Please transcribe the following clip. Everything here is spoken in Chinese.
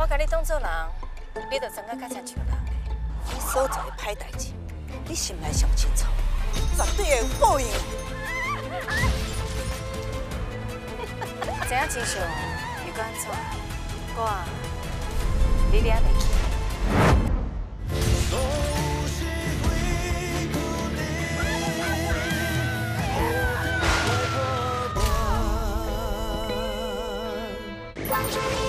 我甲你当做人，你就装个较像像人的。你所做的歹代志，你心内上清楚，绝对会报应。怎样真相又该安怎？你俩袂记。 帮助你。